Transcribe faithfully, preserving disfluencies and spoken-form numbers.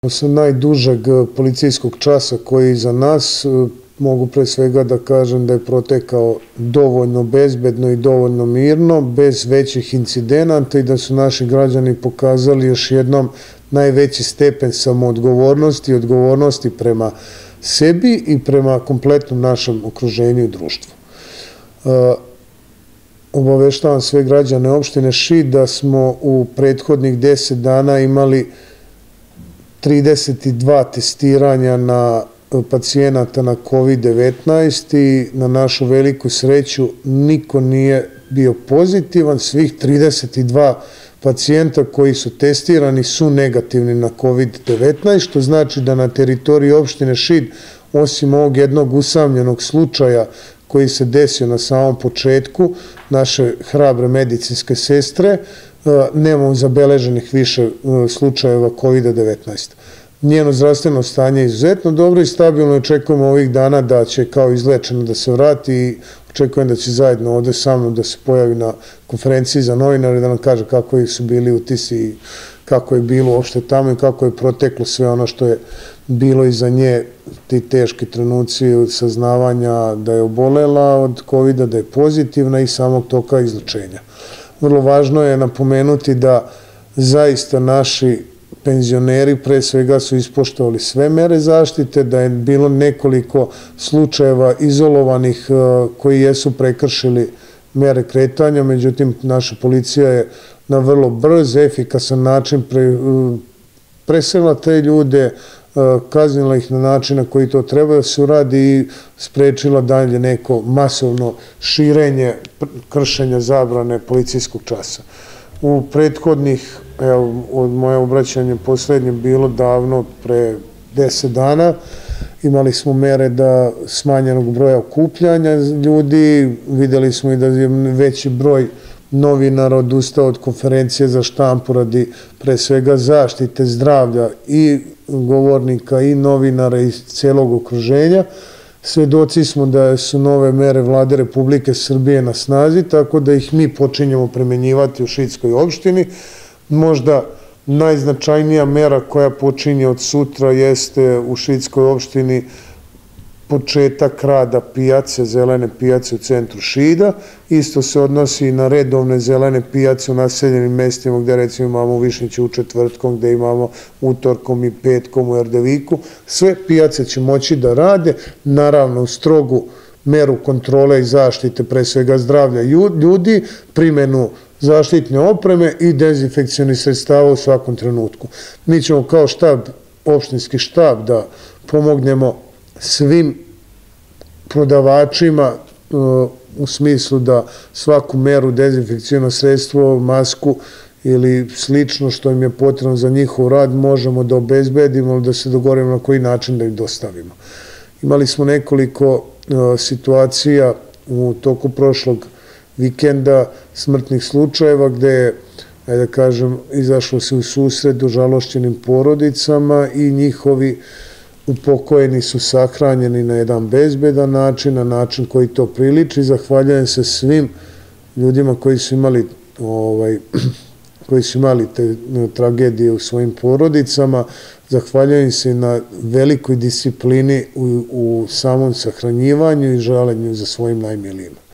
Posle najdužeg policijskog časa koji je iza nas, mogu pre svega da kažem da je protekao dovoljno bezbedno i dovoljno mirno, bez većih incidenata i da su naši građani pokazali još jednom najveći stepen samoodgovornosti i odgovornosti prema sebi i prema kompletnom našem okruženju i društvu. Obaveštavam sve građane opštine Šid da smo u prethodnih deset dana imali trideset dva testiranja na pacijenata na kovid devetnaest i na našu veliku sreću niko nije bio pozitivan. Svih trideset dva pacijenta koji su testirani su negativni na kovid devetnaest, što znači da na teritoriji opštine Šid, osim ovog jednog usamljenog slučaja koji se desio na samom početku, naše hrabre medicinske sestre, nemamo zabeleženih više slučajeva kovid devetnaest. Njeno zdravstveno stanje je izuzetno dobro i stabilno. Očekujemo ovih dana da će kao izlečeno da se vrati i očekujem da će zajedno ovde sa mnom da se pojavi na konferenciji za novinare da nam kaže kako su bili utisci i kako je bilo uopšte tamo i kako je proteklo sve ono što je bilo iza nje, ti teški trenuci saznavanja da je obolela od kovida, da je pozitivna i samog toka izlečenja. Vrlo važno je napomenuti da zaista naši penzioneri pre svega su ispoštovali sve mere zaštite, da je bilo nekoliko slučajeva izolovanih koji jesu prekršili mere kretanja, međutim naša policija je na vrlo brz, efikasan način presela te ljude, kaznila ih na način na koji to treba da se uradi i sprečila dalje neko masovno širenje kršenja zabrane policijskog časa. U prethodnih, evo, od moje obraćanje poslednje bilo davno, pre deset dana, imali smo mere da smanjenog broja okupljanja ljudi, videli smo i da je veći broj novinara odustao od konferencije za štampu radi pre svega zaštite zdravlja i govornika i novinara i celog okruženja. Svedoci smo da su nove mere Vlade Republike Srbije na snazi, tako da ih mi počinjemo primenjivati u Šidskoj opštini. Možda najznačajnija mera koja počinje od sutra jeste u Šidskoj opštini početak rada pijace, zelene pijace u centru Šida. Isto se odnosi i na redovne zelene pijace u naseljenim mestima gde recimo imamo u Višnjiću u četvrtkom, gde imamo utorkom i petkom u Erdeviku. Sve pijace će moći da rade, naravno u strogu meru kontrole i zaštite pre svega zdravlja ljudi, primenu zaštitne opreme i dezinfekcionih sredstava u svakom trenutku. Mi ćemo kao štab, opštinski štab, da pomognemo svim prodavačima u smislu da svaku meru, dezinfekcijno sredstvo, masku ili slično što im je potrebno za njihov rad možemo da obezbedimo, da se dogovorimo na koji način da ih dostavimo. Imali smo nekoliko situacija u toku prošlog vikenda smrtnih slučajeva gde je, da kažem, izašlo se u susret užalošćenim porodicama i njihovi upokojeni su sahranjeni na jedan bezbedan način, na način koji to priliči. Zahvaljujem se svim ljudima koji su imali koji su imali te tragedije u svojim porodicama. Zahvaljujem se na velikoj disciplini u samom sahranjivanju i žalenju za svojim najmilijima.